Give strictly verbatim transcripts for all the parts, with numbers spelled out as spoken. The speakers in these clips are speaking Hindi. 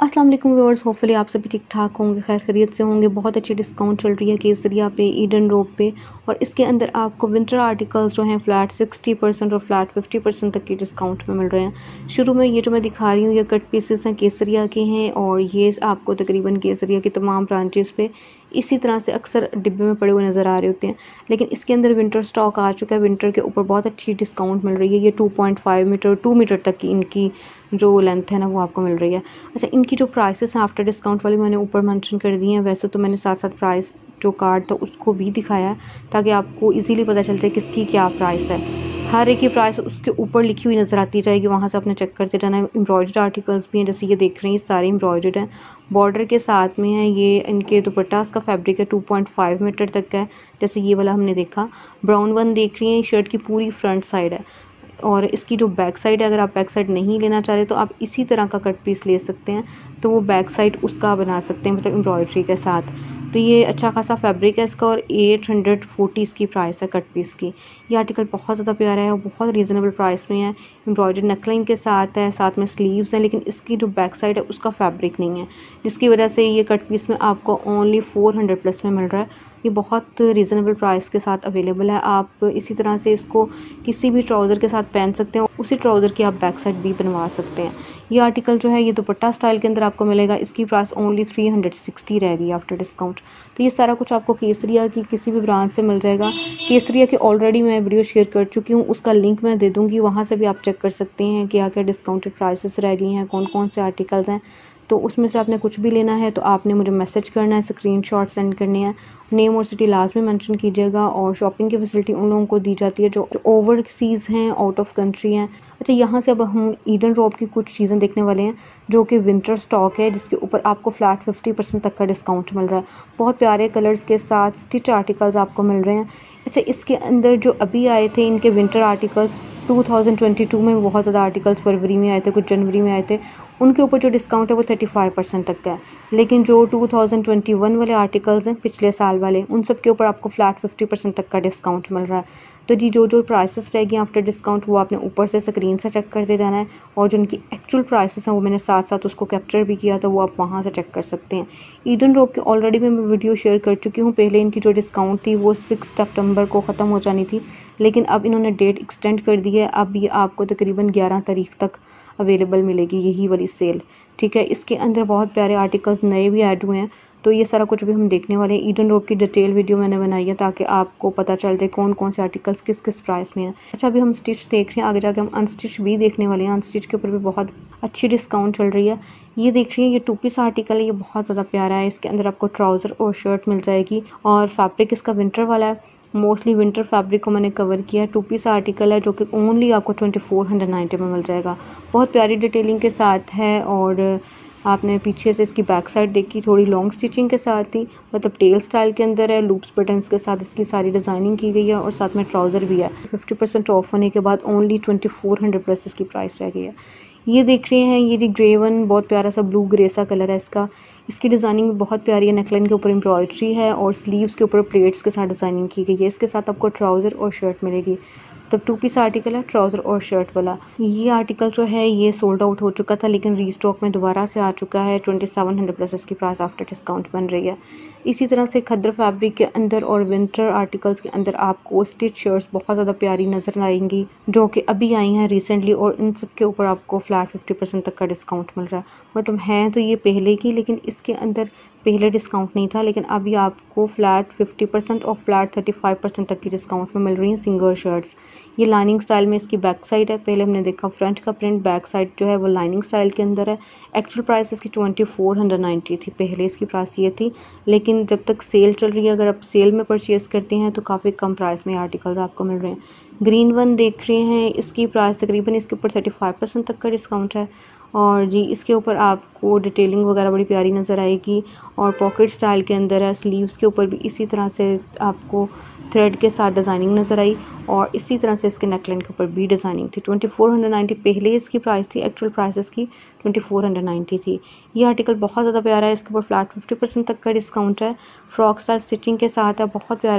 अस्सलाम वालेकुम व्यूअर्स, होपफुली आप सभी ठीक ठाक होंगे, खैर खैरियत से होंगे। बहुत अच्छी डिस्काउंट चल रही है केसरिया पे, ईडन रोड पे, और इसके अंदर आपको विंटर आर्टिकल्स जो हैं फ्लैट सिक्सटी परसेंट और फ्लैट फिफ्टी परसेंट तक की डिस्काउंट में मिल रहे हैं। शुरू में ये जो मैं दिखा रही हूँ ये कट पीसेस हैं, केसरिया के हैं, और ये आपको तकरीबन केसरिया की तमाम ब्रांचेस पे इसी तरह से अक्सर डिब्बे में पड़े हुए नज़र आ रहे होते हैं। लेकिन इसके अंदर विंटर स्टॉक आ चुका है, विंटर के ऊपर बहुत अच्छी डिस्काउंट मिल रही है। ये two point five metre two metre तक की इनकी जो लेंथ है ना वो आपको मिल रही है। अच्छा, इनकी जो प्राइसेस हैं आफ्टर डिस्काउंट वाली मैंने ऊपर मेंशन कर दी हैं। वैसे तो मैंने साथ साथ प्राइस जो कार्ड था उसको भी दिखाया है ताकि आपको इजीली पता चल जाए किसकी क्या प्राइस है। हर एक की प्राइस उसके ऊपर लिखी हुई नज़र आती जाएगी, वहाँ से आपने चेक करते जाना है। एम्ब्रॉयडर्ड आर्टिकल्स भी हैं, जैसे ये देख रहे हैं ये सारे एम्ब्रॉयडर्ड हैं, बॉर्डर के साथ में है। ये इनके दुपट्टा का फैब्रिक है टू पॉइंट फाइव मीटर तक का है, जैसे ये वाला हमने देखा। ब्राउन वन देख रही हैं, शर्ट की पूरी फ्रंट साइड है, और इसकी जो बैक साइड है, अगर आप बैक साइड नहीं लेना चाह रहे तो आप इसी तरह का कट पीस ले सकते हैं, तो वो बैक साइड उसका बना सकते हैं, मतलब एम्ब्रॉयडरी के साथ। तो ये अच्छा खासा फैब्रिक है इसका, और एट हंड्रेड फोर्टी इसकी प्राइस है कट पीस की। ये आर्टिकल बहुत ज़्यादा प्यारा है और बहुत रीज़नेबल प्राइस में है। एम्ब्रॉयडरी नेकलाइन के साथ है, साथ में स्लीव्स हैं, लेकिन इसकी जो बैक साइड है उसका फैब्रिक नहीं है, जिसकी वजह से ये कट पीस में आपको ओनली फोर हंड्रेड प्लस में मिल रहा है। ये बहुत रीज़नेबल प्राइस के साथ अवेलेबल है। आप इसी तरह से इसको किसी भी ट्राउज़र के साथ पहन सकते हैं, उसी ट्राउज़र की आप बैक साइड भी बनवा सकते हैं। ये आर्टिकल जो है ये दुपट्टा स्टाइल के अंदर आपको मिलेगा, इसकी price only three hundred sixty रहेगी आफ्टर डिस्काउंट। तो ये सारा कुछ आपको केसरिया की किसी भी ब्रांच से मिल जाएगा। केसरिया की ऑलरेडी मैं वीडियो शेयर कर चुकी हूँ, उसका लिंक मैं दे दूँगी, वहाँ से भी आप चेक कर सकते हैं क्या क्या डिस्काउंटेड प्राइसेस रह गई हैं, कौन कौन से आर्टिकल्स हैं। तो उसमें से आपने कुछ भी लेना है तो आपने मुझे मैसेज करना है, स्क्रीनशॉट सेंड करने हैं, नेम और सिटी लाजमी मेंशन कीजिएगा। और शॉपिंग की फैसिलिटी उन लोगों को दी जाती है जो ओवरसीज़ हैं, आउट ऑफ कंट्री हैं। अच्छा, यहाँ से अब हम ईडन रोब की कुछ चीज़ें देखने वाले हैं जो कि विंटर स्टॉक है, जिसके ऊपर आपको फ्लैट फिफ्टी परसेंट तक का डिस्काउंट मिल रहा है। बहुत प्यारे कलर्स के साथ स्टिच आर्टिकल्स आपको मिल रहे हैं। अच्छा, इसके अंदर जो अभी आए थे इनके winter articles two thousand twenty two में बहुत ज़्यादा आर्टिकल्स फरवरी में आए थे, कुछ जनवरी में आए थे, उनके ऊपर जो डिस्काउंट है वो थर्टी फाइव परसेंट तक का है। लेकिन जो टू थाउजेंड ट्वेंटी वन वाले आर्टिकल्स हैं पिछले साल वाले, उन सब के ऊपर आपको फ्लैट फिफ्टी परसेंट तक का डिस्काउंट मिल रहा है। तो जी जो जो प्राइसेस रहेगी आफ्टर डिस्काउंट वो आपने ऊपर से स्क्रीन से चेक करते जाना है, और जो उनकी एक्चुअल प्राइसेस हैं वो मैंने साथ साथ उसको कैप्चर भी किया, तो वो आप वहाँ से चेक कर सकते हैं। ईडन रोब की ऑलरेडी मैं वीडियो शेयर कर चुकी हूँ। पहले इनकी जो डिस्काउंट थी वो सिक्स सितंबर को ख़त्म हो जानी थी, लेकिन अब इन्होंने डेट एक्सटेंड कर दी है। अब ये आपको तकरीबन ग्यारह तारीख तक अवेलेबल मिलेगी यही वाली सेल, ठीक है। इसके अंदर बहुत प्यारे आर्टिकल्स नए भी ऐड हुए हैं, तो ये सारा कुछ भी हम देखने वाले हैं। ईडन रोब की डिटेल वीडियो मैंने बनाई है ताकि आपको पता चल जाए कौन कौन से आर्टिकल्स किस किस प्राइस में हैं। अच्छा, अभी हम स्टिच देख रहे हैं, आगे जाके हम अनस्टिच भी देखने वाले हैं। अनस्टिच के ऊपर भी बहुत अच्छी डिस्काउंट चल रही है। ये देख रही है ये टू पीस आर्टिकल है, ये बहुत ज़्यादा प्यारा है। इसके अंदर आपको ट्राउज़र और शर्ट मिल जाएगी, और फैब्रिक इसका विंटर वाला है। मोस्टली विंटर फैब्रिक को मैंने कवर किया है। टू पीस आर्टिकल है जो कि ओनली आपको ट्वेंटी फोर हंड्रेड नाइन्टी में मिल जाएगा। बहुत प्यारी डिटेलिंग के साथ है, और आपने पीछे से इसकी बैक साइड देखी, थोड़ी लॉन्ग स्टिचिंग के साथ ही, मतलब टेल स्टाइल के अंदर है। लूप्स बटन्स के साथ इसकी सारी डिज़ाइनिंग की गई है, और साथ में ट्राउज़र भी है। फिफ्टी परसेंट ऑफ होने के बाद only twenty four hundred plus इसकी प्राइस रह गई है। ये देख रहे हैं ये जी ग्रे वन, बहुत प्यारा सा ब्लू ग्रे सा कलर है इसका। इसकी डिज़ाइनिंग बहुत प्यारी है, नेकलाइन के ऊपर एम्ब्रॉयडरी है और स्लीव्स के ऊपर प्लेट्स के साथ डिज़ाइनिंग की गई है। इसके साथ आपको ट्राउज़र और शर्ट मिलेगी। तब टू पीस आर्टिकल है, ट्राउज़र और शर्ट वाला। ये आर्टिकल जो है ये सोल्ड आउट हो चुका था, लेकिन रीस्टॉक में दोबारा से आ चुका है। ट्वेंटी सेवन हंड्रेड प्लस इसकी प्राइस आफ्टर डिस्काउंट बन रही है। इसी तरह से खद्र फैब्रिक के अंदर और विंटर आर्टिकल्स के अंदर आपको स्टिच शर्ट्स बहुत ज़्यादा प्यारी नज़र आएंगी जो कि अभी आई हैं रिसेंटली, और इन सब के ऊपर आपको फ्लैट फिफ्टी परसेंट तक का डिस्काउंट मिल रहा है। मतलब हैं तो ये पहले की, लेकिन इसके अंदर पहले डिस्काउंट नहीं था, लेकिन अभी आपको फ्लैट फिफ्टी परसेंट और फ्लैट थर्टी फाइव परसेंट तक की डिस्काउंट में मिल रही हैं सिंगल शर्ट्स। ये लाइनिंग स्टाइल में इसकी बैक साइड है। पहले हमने देखा फ्रंट का प्रिंट, बैक साइड जो है वो लाइनिंग स्टाइल के अंदर है। एक्चुअल प्राइस इसकी ट्वेंटी फोर हंड्रेड नाइन्टी थी, पहले इसकी प्राइस ये थी, लेकिन जब तक सेल चल रही है, अगर आप सेल में परचेज़ करते हैं तो काफ़ी कम प्राइस में आर्टिकल्स आपको मिल रहे हैं। ग्रीन वन देख रहे हैं, इसकी प्राइस तकरीबन इसके ऊपर थर्टी फाइव परसेंट तक का डिस्काउंट है, और जी इसके ऊपर आपको डिटेलिंग वगैरह बड़ी प्यारी नज़र आएगी, और पॉकेट स्टाइल के अंदर है। स्लीव्स के ऊपर भी इसी तरह से आपको थ्रेड के साथ डिज़ाइनिंग नज़र आई, और इसी तरह से इसके नेकलाइन के ऊपर भी डिज़ाइनिंग थी। ट्वेंटी फोर हंड्रेड नाइन्टी पहले इसकी प्राइस थी, एक्चुअल प्राइस इसकी ट्वेंटी फोर हंड्रेड नाइन्टी थी। ये आर्टिकल बहुत ज़्यादा प्यारा है, इसके ऊपर फ्लैट फिफ्टी परसेंट तक का डिस्काउंट है। फ्रॉक स्टाइल स्टिचिंग के साथ है, बहुत प्यारा है,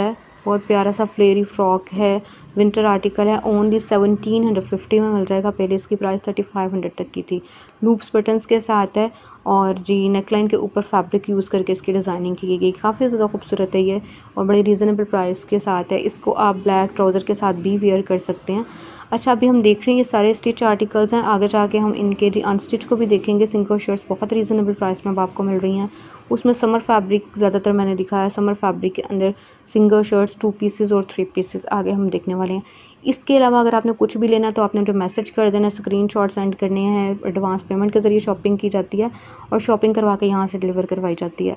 बहुत प्यारा सा फ्लेयरी फ्रॉक है, विंटर आर्टिकल है, ओनली सेवनटीन हंड्रेड फिफ्टी में मिल जाएगा। पहले इसकी प्राइस थर्टी फाइव हंड्रेड तक की थी। लूप्स बटन्स के साथ है और जी नेकलाइन के ऊपर फैब्रिक यूज़ करके इसकी डिज़ाइनिंग की गई, काफ़ी ज़्यादा खूबसूरत है ये और बड़ी रीज़नेबल प्राइस के साथ है। इसको आप ब्लैक ट्राउज़र के साथ भी वेयर कर सकते हैं। अच्छा, अभी हम देख रहे हैं ये सारे स्टिच आर्टिकल्स हैं, आगे जाके हम इनके जी अनस्टिच को भी देखेंगे। सिंगल शर्ट्स बहुत रीज़नेबल प्राइस में अब आपको मिल रही हैं। उसमें समर फैब्रिक ज़्यादातर मैंने दिखाया है, समर फैब्रिक के अंदर सिंगल शर्ट्स, टू पीसेस और थ्री पीसेस आगे हम देखने वाले हैं। इसके अलावा अगर आपने कुछ भी लेना है तो आपने जो मैसेज कर देना, स्क्रीनशॉट सेंड करने हैं। एडवांस पेमेंट के ज़रिए शॉपिंग की जाती है और शॉपिंग करवा के यहाँ से डिलीवर करवाई जाती है।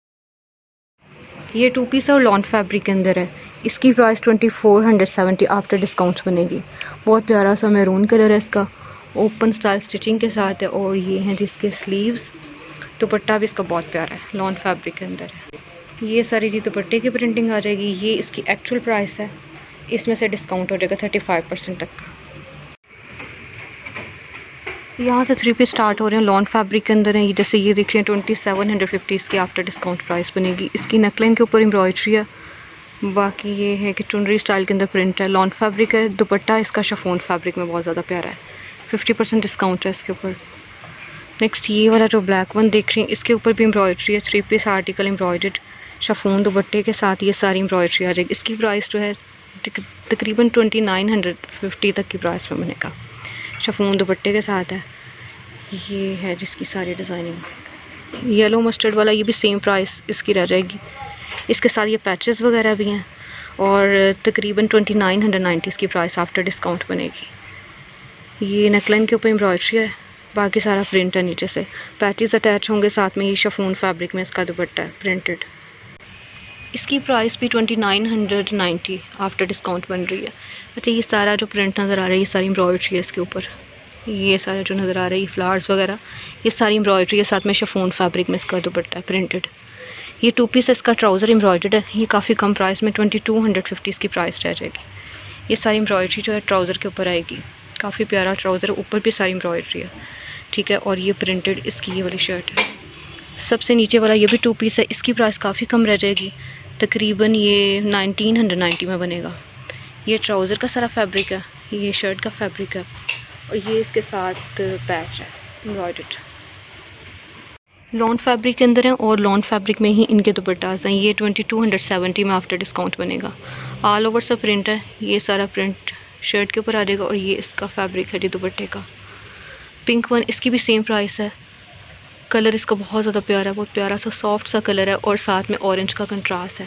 ये टू पीस और लॉन फैब्रिक के अंदर है। इसकी price twenty four hundred seventy after discounts बनेगी। बहुत प्यारा सा मैरून कलर है इसका, ओपन स्टाइल स्टिचिंग के साथ है और ये हैं जिसके स्लीव्स। दुपट्टा भी इसका बहुत प्यारा है, लॉन फैब्रिक के अंदर है। ये सारी जी दुपट्टे की प्रिंटिंग आ जाएगी। ये इसकी एक्चुअल प्राइस है, इसमें से डिस्काउंट हो जाएगा थर्टी फाइव परसेंट तक का। यहाँ से थ्री पीस स्टार्ट हो रहे हैं, लॉन फैब्रिक के अंदर है। जैसे ये देख रहे हैं ट्वेंटी सेवन हंड्रेड फिफ्टी इसकी आफ्टर डिस्काउंट प्राइस बनेगी। इसकी नेकलाइन के ऊपर एम्ब्रॉयडरी है। बाकी ये है कि चुनरी स्टाइल के अंदर प्रिंट है, लॉन फैब्रिक है। दुपट्टा इसका शिफॉन फैब्रिक में बहुत ज़्यादा प्यारा है, फिफ्टी परसेंट डिस्काउंट है इसके ऊपर। नेक्स्ट ये वाला जो ब्लैक वन देख रहे हैं, इसके ऊपर भी एम्ब्रॉयडरी है। Three piece article embroidered chiffon दुपट्टे के साथ ये सारी एम्ब्रॉयडरी आ जाएगी। इसकी प्राइस जो है तकरीबन ट्वेंटी नाइन हंड्रेड फिफ्टी तक की प्राइस में बनेगा। शिफॉन दुपट्टे के साथ है। ये है जिसकी सारी डिज़ाइनिंग। येलो मस्टर्ड वाला ये भी सेम प्राइस इसकी रह जाएगी। इसके साथ ये पैचेस वगैरह भी हैं और तकरीबन ट्वेंटी नाइन हंड्रेड नाइन्टी इसकी प्राइस आफ्टर डिस्काउंट बनेगी। ये नेकलाइन के ऊपर एम्ब्रॉयडरी है, बाकी सारा प्रिंट है। नीचे से पैचेस अटैच होंगे, साथ में ये शिफॉन फैब्रिक में इसका दुपट्टा है प्रिंटेड। इसकी प्राइस भी twenty nine hundred ninety after discount बन रही है। अच्छा, ये सारा जो प्रिंट नज़र आ रहा है ये सारी एम्ब्रॉयडरी है इसके ऊपर। ये सारा जो नज़र आ रहा है ये फ्लावर्स वगैरह ये सारी एम्ब्रॉयडरी है, साथ में शिफॉन फैब्रिक में इसका दुपट्टा है प्रिंटेड। ये टू पीस इसका ट्राउज़र एम्ब्रॉयडर्ड है। ये काफ़ी कम प्राइस में ट्वेंटी टू हंड्रेड फिफ्टी इसकी प्राइस रह जाएगी। ये सारी एम्ब्रॉयडरी जो है ट्राउज़र के ऊपर आएगी। काफ़ी प्यारा ट्राउज़र, ऊपर भी सारी एम्ब्रॉयडरी है, ठीक है। और ये प्रिंटेड इसकी ये वाली शर्ट है। सबसे नीचे वाला ये भी टू पीस है, इसकी प्राइस काफ़ी कम रह जाएगी, तकरीबन ये नाइनटीन हंड्रेड नाइन्टी में बनेगा। ये ट्राउज़र का सारा फैब्रिक है, ये शर्ट का फैब्रिक है और ये इसके साथ पैच है एम्ब्रॉयडर्ड। लॉन फैब्रिक के अंदर है और लॉन फैब्रिक में ही इनके दुपट्टास हैं। ये ट्वेंटी टू हंड्रेड सेवेंटी में आफ्टर डिस्काउंट बनेगा। ऑल ओवर सा प्रिंट है, ये सारा प्रिंट शर्ट के ऊपर आ जाएगा और ये इसका फैब्रिक है जी दुपट्टे का। पिंक वन इसकी भी सेम प्राइस है। कलर इसका बहुत ज़्यादा प्यारा है, बहुत प्यारा सा सॉफ्ट सा कलर है और साथ में ऑरेंज का कंट्रास्ट है।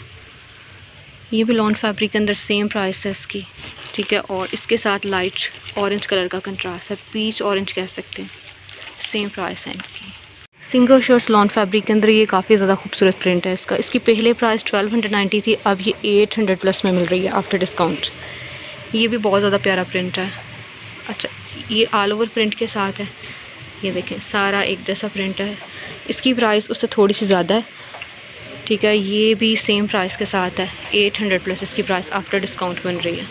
ये भी लॉन फैब्रिक के अंदर सेम प्राइस है इसकी, ठीक है। और इसके साथ लाइट ऑरेंज कलर का कंट्रास्ट है, पीच ऑरेंज कह सकते हैं। सेम प्राइस है इनकी। सिंगल शर्ट्स लॉन फैब्रिक के अंदर ये काफ़ी ज़्यादा खूबसूरत प्रिंट है इसका। इसकी पहले प्राइस ट्वेल्व हंड्रेड नाइन्टी थी, अब ये एट हंड्रेड प्लस में मिल रही है आफ्टर डिस्काउंट। ये भी बहुत ज़्यादा प्यारा प्रिंट है। अच्छा, ये ऑल ओवर प्रिंट के साथ है, ये देखें सारा एक जैसा प्रिंट है। इसकी प्राइस उससे थोड़ी सी ज़्यादा है, ठीक है। ये भी सेम प्राइस के साथ है, एट हंड्रेड प्लस इसकी प्राइस आफ्टर डिस्काउंट बन रही है।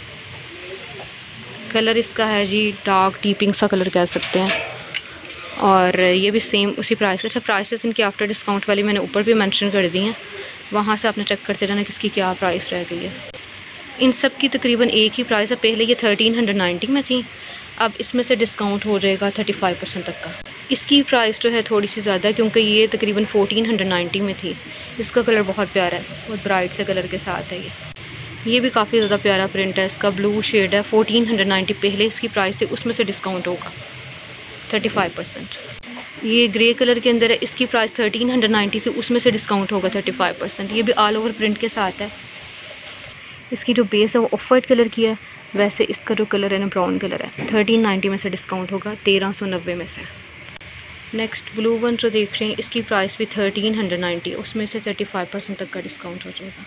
कलर इसका है जी डार्क डीपिंग सा कलर कह सकते हैं और ये भी सेम उसी प्राइस का। अच्छा, प्राइसेस इनकी आफ्टर डिस्काउंट वाली मैंने ऊपर भी मेंशन कर दी हैं, वहाँ से आपने चेक करते जाना किसकी क्या प्राइस रह गई है। इन सब की तकरीबन एक ही प्राइस है। पहले ये थर्टीन हंड्रेड नाइन्टी में थी, अब इसमें से डिस्काउंट हो जाएगा थर्टी फाइव परसेंट तक का। इसकी प्राइस जो है थोड़ी सी ज़्यादा है क्योंकि ये तकरीबन फोर्टीन हंड्रेड नाइन्टी में थी। इसका कलर बहुत प्यारा है, बहुत ब्राइट से कलर के साथ है ये। ये भी काफ़ी ज़्यादा प्यारा प्रिंट है, इसका ब्लू शेड है। फोर्टीन हंड्रेड नाइन्टी पहले इसकी प्राइस थी, उसमें से डिस्काउंट होगा थर्टी फाइव परसेंट। ये ग्रे कलर के अंदर है, इसकी प्राइस थर्टीन हंड्रेड नाइन्टी थी, उसमें से डिस्काउंट होगा थर्टी फाइव परसेंट। ये भी ऑल ओवर प्रिंट के साथ है। इसकी जो बेस है वो ऑफ वाइट कलर की है, वैसे इसका जो कलर है ना ब्राउन कलर है। थर्टीन नाइन्टी में से डिस्काउंट होगा तेरह सौ नब्बे में से। नेक्स्ट ब्लू वन जो देख रहे हैं, इसकी प्राइस भी थर्टीन हंड्रेड नाइन्टी, उसमें से थर्टी फाइव परसेंट तक का डिस्काउंट हो जाएगा।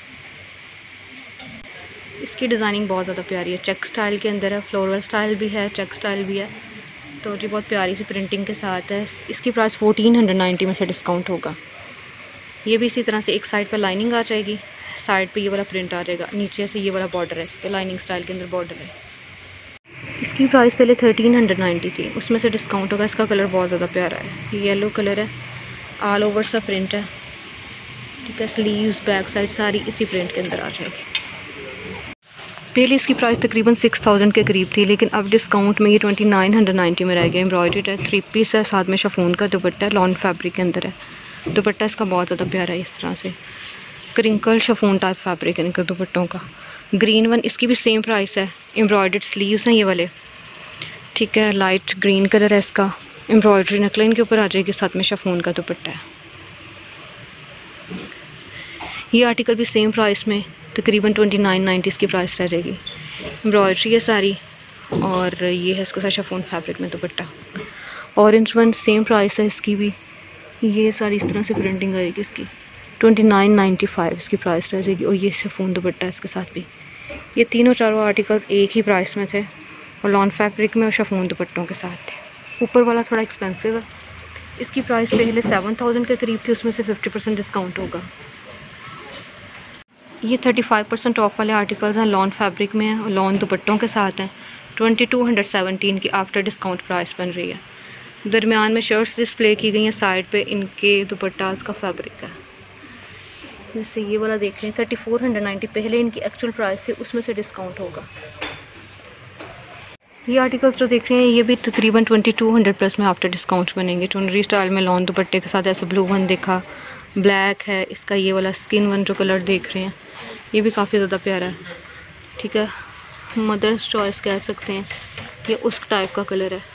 इसकी डिज़ाइनिंग बहुत ज़्यादा प्यारी है, चेक स्टाइल के अंदर है, फ्लोरल स्टाइल भी है, चेक स्टाइल भी है, तो जी बहुत प्यारी सी प्रिंटिंग के साथ है। इसकी प्राइस फोर्टीन हंड्रेड नाइन्टी में से डिस्काउंट होगा। ये भी इसी तरह से एक साइड पर लाइनिंग आ जाएगी, साइड पे ये वाला प्रिंट आ जाएगा, नीचे से ये वाला बॉर्डर है, इस पर लाइनिंग स्टाइल के अंदर बॉर्डर है। इसकी प्राइस पहले थर्टीन हंड्रेड नाइन्टी थी, उसमें से डिस्काउंट होगा। इसका कलर बहुत ज़्यादा प्यारा है, ये येलो कलर है, ऑल ओवर सा प्रिंट है, ठीक है। स्लीव्स बैक साइड सारी इसी प्रिंट के अंदर आ जाएगी। पहले इसकी प्राइस तकरीबन सिक्स थाउजेंड के करीब थी, लेकिन अब डिस्काउंट में ये ट्वेंटी नाइन हंड्रेड नाइन्टी में रह गया। एम्ब्रॉयडर्ड है, थ्री पीस है, साथ में शिफॉन का दुपट्टा है, लॉन फैब्रिक के अंदर है। दुपट्टा इसका बहुत ज़्यादा प्यारा है, इस तरह से क्रिंकल शिफॉन टाइप फैब्रिक है इनका दुपट्टों का। ग्रीन वन, इसकी भी सेम प्राइस है। एम्ब्रॉयडर्ड स्लीव्स हैं ये वाले, ठीक है, लाइट ग्रीन कलर है इसका। एम्ब्रॉयडरी नेकलाइन के ऊपर आ जाएगी, साथ में शिफॉन का दुपट्टा है। ये आर्टिकल भी सेम प्राइस में तकरीबन ट्वेंटी नाइन नाइन्टी इसकी प्राइस रह जाएगी। एम्ब्रॉयडरी है सारी, और ये है इसके साथ शिफॉन फैब्रिक में dupatta. Orange one same price है इसकी भी, ये सारी इस तरह से प्रिंटिंग आएगी इसकी। ट्वेंटी नाइन नाइन्टी फाइव इसकी प्राइस रह जाएगी, और ये शिफॉन दुपट्टा है इसके साथ भी। ये तीनों चारों आर्टिकल्स एक ही प्राइस में थे, और लॉन फैब्रिक में और शिफॉन दुपट्टों के साथ थे। ऊपर वाला थोड़ा एक्सपेंसिव है, इसकी प्राइस पहले सेवन थाउजेंड के करीब थी, उसमें से फिफ्टी परसेंट डिस्काउंट होगा। ये थर्टी फाइव परसेंट ऑफ वाले आर्टिकल्स हैं, लॉन फैब्रिक में हैं और लॉन दुपट्टों के साथ हैं। ट्वेंटी टू हंड्रेड सेवनटीन की आफ्टर डिस्काउंट प्राइस बन रही है। दरमियान में शर्ट्स डिस्प्ले की गई हैं, साइड पे इनके दुपट्टास का फैब्रिक है। जैसे ये वाला देख रहे हैं, थर्टी फोर हंड्रेड नाइन्टी पहले इनकी एक्चुअल प्राइस थी, उसमें से डिस्काउंट होगा। ये आर्टिकल्स जो देख रहे हैं ये भी तकरीबन ट्वेंटी टू हंड्रेड प्लस में आफ्टर डिस्काउंट बनेंगे। टोनरी स्टाइल में लॉन दुपट्टे के साथ, ऐसे ब्लू वन देखा, ब्लैक है इसका, ये वाला स्किन वन जो कलर देख रहे हैं ये भी काफ़ी ज़्यादा प्यारा है, ठीक है, मदर्स चॉइस कह सकते हैं, ये उस टाइप का कलर है।